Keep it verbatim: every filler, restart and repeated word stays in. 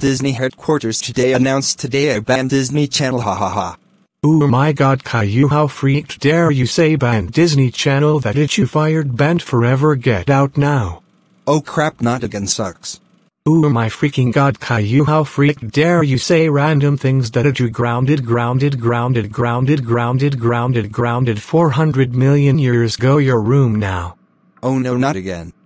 Disney headquarters today announced today I banned Disney Channel, ha ha ha. Oh my god, Caillou, how freaked dare you say ban Disney Channel? That it you fired, banned forever, get out now. Oh crap, not again, sucks. Oh my freaking god, Caillou, how freaked dare you say random things that it you grounded grounded grounded grounded grounded grounded grounded four hundred million years, go your room now. Oh no, not again.